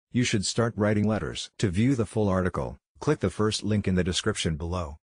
You should start writing letters. To view the full article, click the first link in the description below.